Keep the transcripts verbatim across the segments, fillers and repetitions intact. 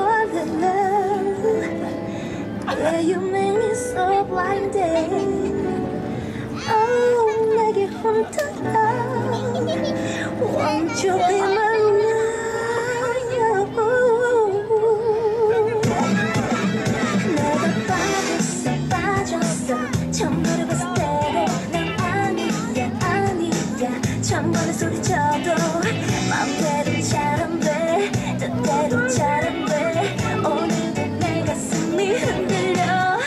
fall in love. Yeah, you make me so blinded. Oh, 내게 훔쳐가. Won't you be my love? 내가 빠졌어 빠졌어 처음 너를 봤을 때로 난 아니야 아니야 처음 보는 소리쳐도 마음대로 잘 안 돼 뜻대로 잘 안 돼 오늘도 내 가슴이 흔들려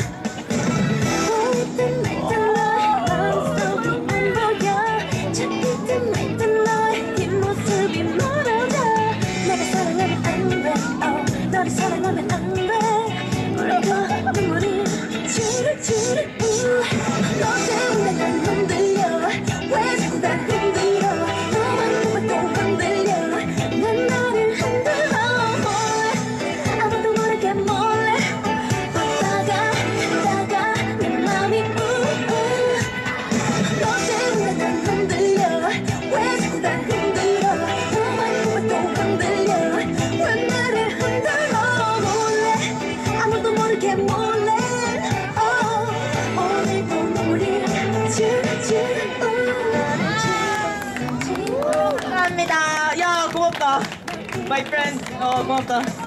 보이든 말든 너의 마음속이 안 보여 잡히든 말든 너의 뒷모습이 멀어져 내가 사랑하면 안돼 oh, 너를 사랑하면 안돼 울고 눈물이 주룩주룩 너 때문에 난 흔들려 왜 자꾸 날 흔들어 너만 보면 또 흔들려 난 너를 흔들어 몰래 아무도 모르게 몰래 웃다가 웃다가 내 맘이 우우 너 때문에 난 흔들려 왜 자꾸 날 흔들어 너만 보면 또 흔들려 왜 나를 흔들어 몰래 아무도 모르게 몰래 oh, 오늘도 눈물이 주룩주룩 감사합니다. 야 고맙다. My friend. 어 고맙다.